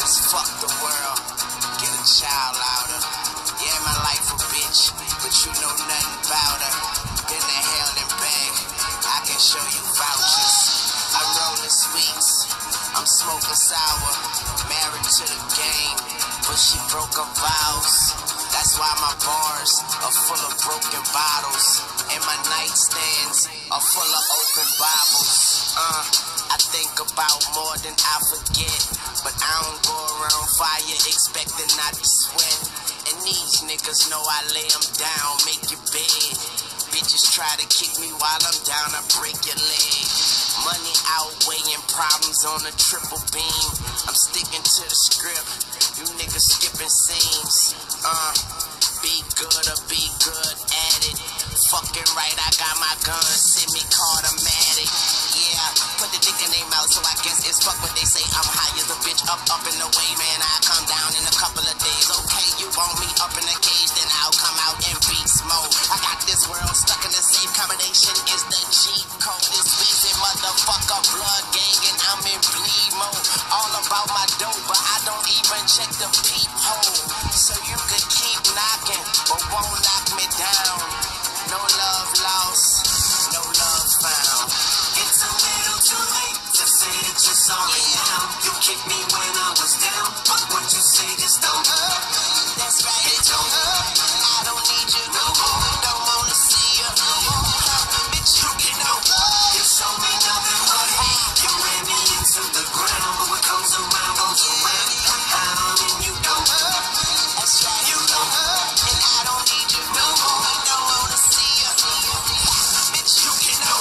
Fuck the world, get a child louder. Yeah, my life a bitch, but you know nothing about her. Been to hell and back, I can show you vouchers. I'm rolling sweets, I'm smoking sour. Married to the game, but she broke her vows. That's why my bars are full of broken bottles, and my nightstands are full of open Bibles. I think about more than I forget, but I don't go around fire expecting not to sweat. And these niggas know I lay them down, make your bed. Bitches try to kick me while I'm down, I break your leg. Money outweighing problems on a triple beam. I'm sticking to the script, you niggas skipping scenes. Be good or be good at it. Fucking right, I got my gun, semi-caught, I'm at it. Yeah, put the dick in their mouth, so I guess it's fuck what they say. I'm high as a bitch, up in the way, man. I come down in a couple of days. Okay, you want me up in the cage, then I'll come out in beast mode. I got this world stuck in the same combination. Is the cheat code, it's Weezy, motherfucker, blood gang, and I'm in bleed mode. All about my dope, but I don't even check the peephole. So you could keep knocking, but won't knock me down. No love lost, no love found. It's a little too late to say that you're sorry now. You kicked me when I was down, but what you say just don't hurt. That's right, It don't hurt. I don't need you No more. don't wanna see you no more. Bitch, you can know. You showed me nothing but hate. You ran me into the ground, but what comes around goes around. And you don't hurt. That's right, You don't hurt. and I don't need you No more. don't wanna see you. Bitch, you can know.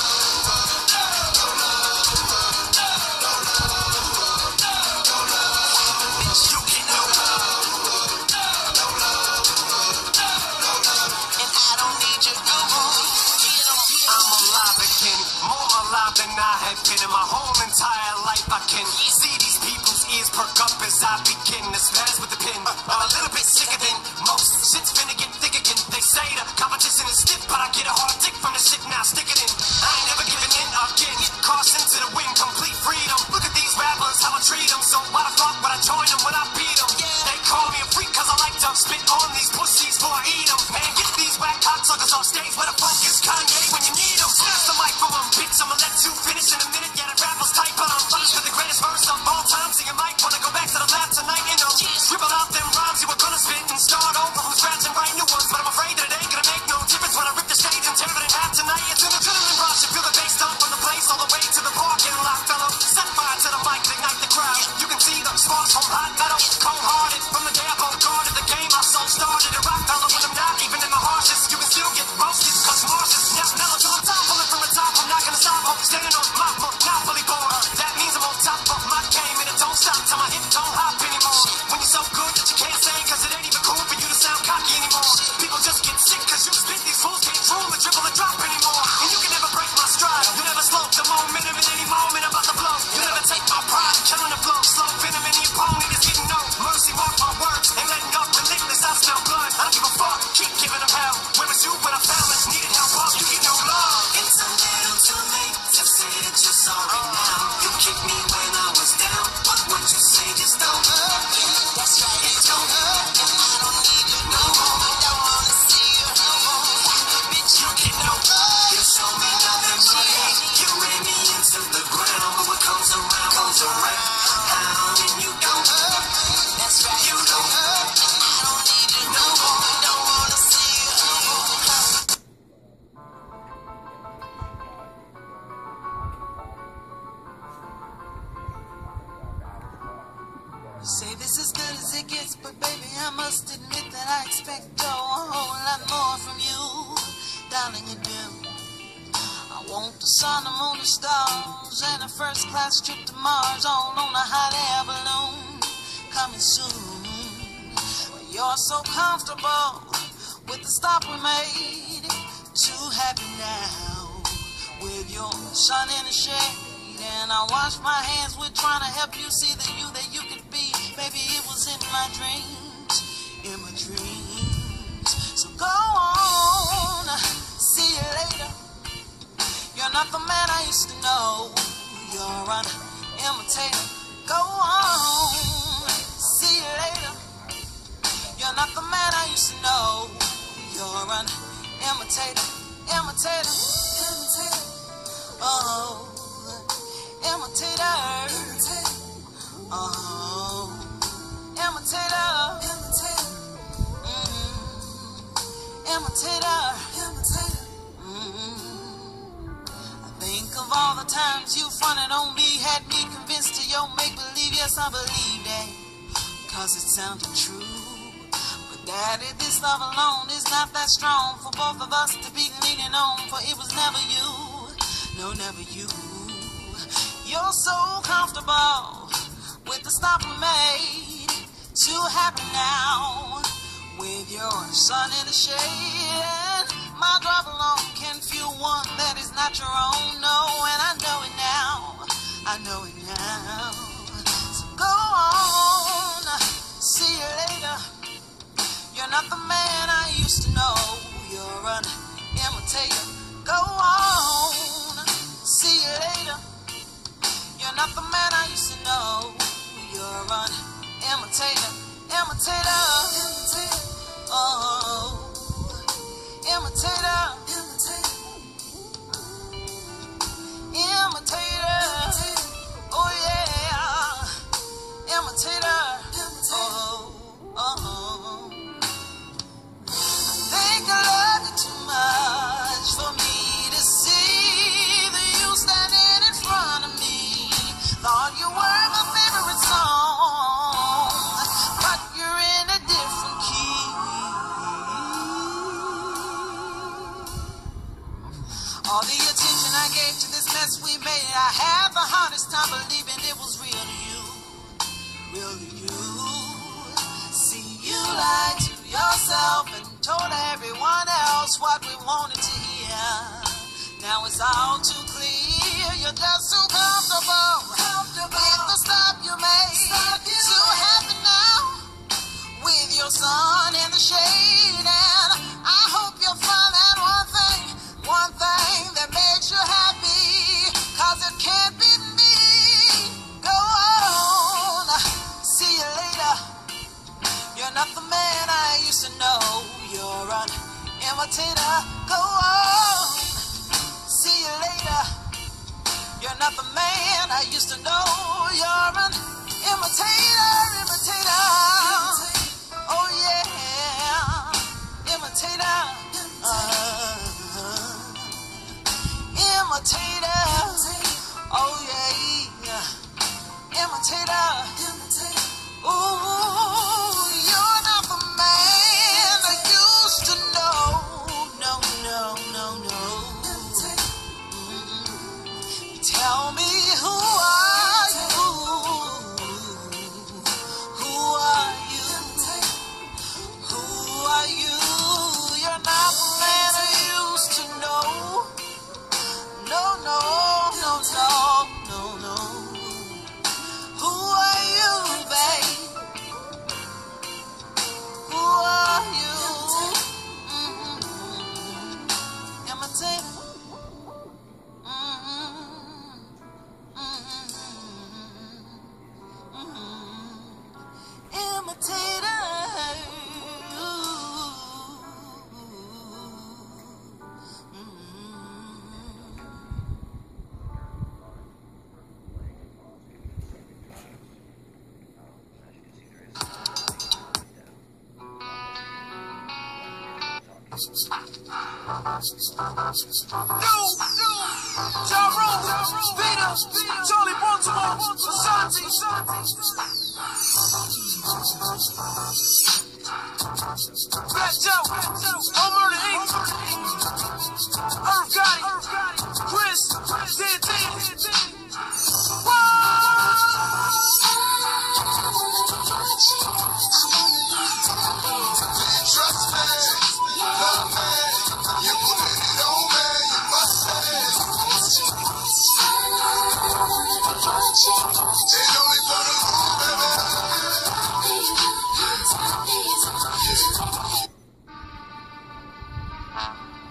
Bitch, you can know. And I don't need you no more. I'm alive again, more alive than I have been in my whole entire life. I can see these people's ears perk up as I begin to spaz with the pen. I'm a little bit sicker than most. Shit's finna get thick again. They say the competition is stiff, but I get a hard dick from the shit now. Stick it in. I ain't never giving in again. Caution to the wind, complete freedom. Look at these rappers, how I treat them. So why the fuck would I join them when I beat them? They call me a freak cause I like to spit on these pussies before I eat them. Man, get these whack cocksuckers off stage. Where the fuck is Kanye when you need them? Snatch the mic from them, bitch. I'ma let you finish in a minute. Yeah, the rappers tight, but I'm finished with the greatest verse of all time. So you might wanna go back to the lab tonight and scribble out them rhymes you were gonna spit and start over from scratch and write new ones. But I'm afraid that it ain't gonna make no difference when I rip the stage and tear it in half tonight. It's an adrenaline rush. You feel the bass dump from the place all the way to the parking lot, fellow. Set fire to the mic, ignite the crowd. You can see the sparks from hot metal, cold-hearted. From the day I guarded the game, my soul started to rock, fellow. When I'm not even in my harshest, you can still get roasted. Cause Mars is now mellow till I'm top, pulling from the top. I'm not gonna stop, I'm standing on my monopoly board. That means I'm on top of my game, and it don't stop till my hip don't hop anymore. When you're so good that you can't say, cause it ain't even cool for you to sound cocky anymore. People just get sick cause you spit these fools can't drool or dribble or drop anymore. And you can never break my stride, you never slow the momentum in any moment I'm about to blow. You never take my pride, killing the flow, slow venom in the opponent is getting no mercy, mark my words, ain't letting up relentless, I smell blood, I don't give a fuck, keep giving them hell. Where was you when I found this, needed help up, you get no love. It's a little too late to say that you're sorry now. You kicked me when I was down, but what you say just don't hurt. That's right, It don't hurt. and I don't need you No more. don't wanna see you no more. Bitch, you can know. You show me nothing but hate. You ran me into the ground, but what comes around goes around. And you don't hurt. That's right, You don't hurt. I don't need you No more. don't wanna see you no more. Say this is good as it gets, but baby, I must admit that I expect a whole lot more from you. Darling, you do. I want the sun, the moon, the stars, and a first-class trip to Mars, all on a hot air balloon. Coming soon. You're so comfortable with the stop we made. Too happy now with your sun in the shade. And I wash my hands with trying to help you see the you that you could be. Maybe it was in my dreams, in my dreams. So go on, see you later. You're not the man I used to know. You're an imitator. Go on, used to know. You're an imitator, imitator, imitator. Oh, imitator, oh, imitator, imitator, imitator. I think of all the times you fronted on me, had me convinced to your make-believe. Yes, I believe that, 'cause it sounded true. Daddy, this love alone is not that strong for both of us to be leaning on, for it was never you, no, never you. You're so comfortable with the stop we made, too happy now with your sun in the shade. My drive alone can fuel one that is not your own, no, and I know it now, I know it now. So go on, see you later. You're not the man I used to know. You're an imitator. Go on, see you later. You're not the man I used to know. You're an imitator, imitator, imitator. Oh, imitator, imitator, imitator. Oh yeah, imitator. Oh, oh. Think I love you too much for me to see the you standing in front of me. Thought you were my favorite song, but you're in a different key. All the attention I gave to this mess we made, I had the hardest time believing it was real to you, real to you. See, you lied to yourself and told everyone else what we wanted to hear. Now it's all too clear. You're just too comfortable with the stop you made. Too happy now with your sun in the shade. And I hope you'll find that one thing that makes you happy, 'cause it can't be me. Go on, see you later. You're not the man I used to know. You're an imitator. Go on, see you later. You're not the man I used to know. You're an imitator, imitator. Oh yeah, imitator. Imitator. Oh yeah, imitator. Ooh, you're not the man I used to know. No, no, no, no. Tell me, who are you? Who are you? Who are you? You're not the man I used to know. No, no, no, no, no, no. Who are you, babe? Who are you? Imitator. Imitator. Peter, Charlie Baltimore, Asante, Fat Joe, No Murder Inc., Irv Gotti, Chris, Dan. Trust me, love me, you put it on me, you must say. Ain't only for the room, baby.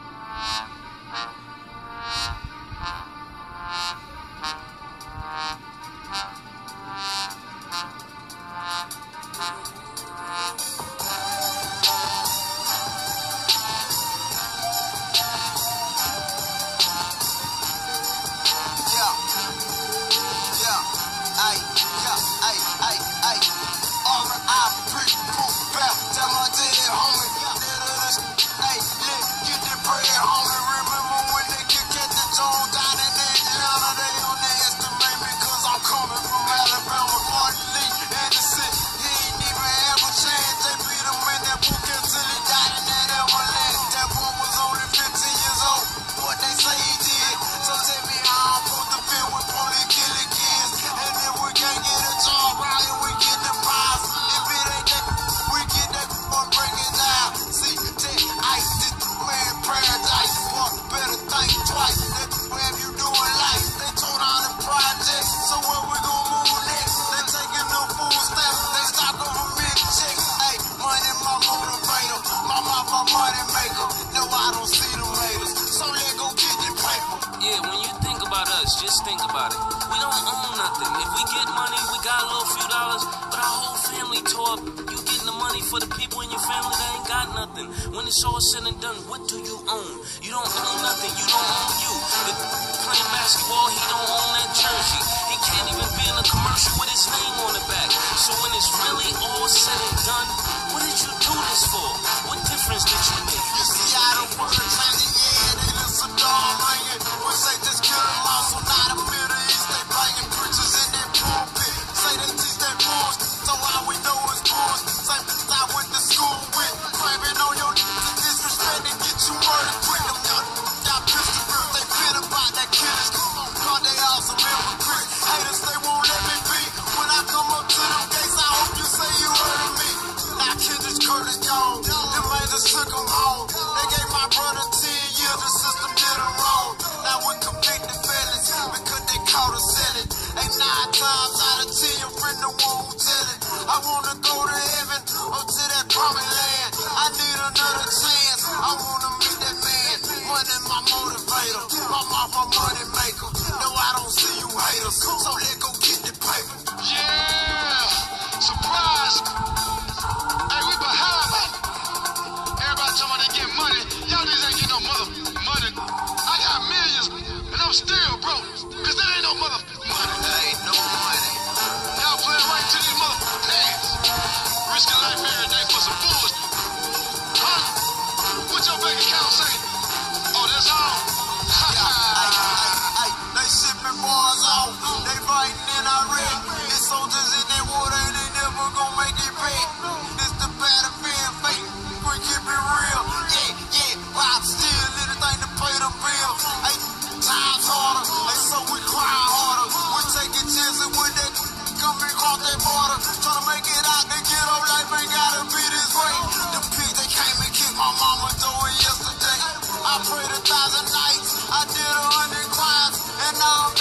just think about it. We don't own nothing. If we get money, we got a little few dollars, but our whole family tore up. You getting the money for the people in your family that ain't got nothing. When it's all said and done, what do you own? You don't own nothing. You don't own you. Playing basketball, he don't own that jersey. He can't even be in a commercial with his name on the back. So when it's really all said and done, what did you do this for? What difference did you make? You see, I don't want to change it, yeah, they listen to all ringing. We say just kill them all, so not a Middle East, they banging preachers in their pulpit. Say they teach their boys, so all we know is boys. Same things I went to school with, craving on your disrespect and get you murdered quick. Them young got pistol grips, they been about that killers. God, they all some hypocrites. Haters, they won't let me be. When I come up to them gates, I hope you say you heard of me. Now Kendrick Curtis gone, them angels took him home. They gave my brother 10 years, the system did him wrong. Now we convicted felons because they caught us selling. 9 times out of 10, your friend the one who tell it. I wanna go to heaven or to that promised land. I need another chance. I wanna meet that man. Money my motivator, my mouth my money maker. No, I don't see you haters, so let go get the paper. Yeah, surprise. Hey, we behind, man. Everybody talking about they get money. Y'all niggas ain't getting no money. I got millions, and I'm still broke. Cause there ain't no money. There ain't no money. Y'all playing right to these hands. Risking life every day for some bullshit. Huh? What your bank account say? Oh, that's all? They shipping bars out. They fighting in Iraq. There's soldiers in that water and they never gonna make it back. This the battlefield fate. We keep it real. Yeah. Rob still anything to pay the bill. Hey, times harder. Hey, so we cry harder. We taking chances with that come and cross that border. Tryna make it out the ghetto life ain't gotta be this way. The pigs they came and kicked my mama door yesterday. I prayed 1,000 nights. I did 100 crimes and now I'm